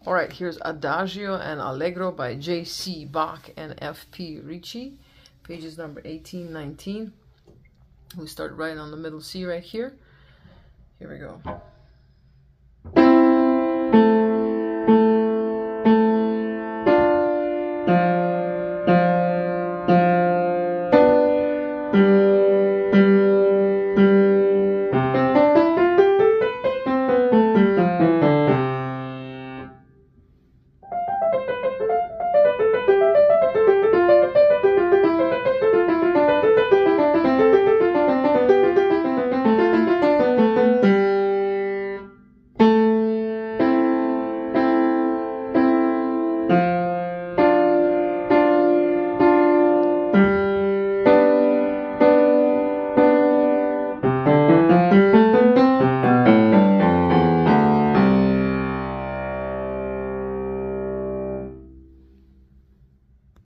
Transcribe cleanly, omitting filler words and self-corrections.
All right, here's Adagio and Allegro by J.C.Bach and F.P. Ricci, pages number 18, 19. We start right on the middle C right here. Here we go.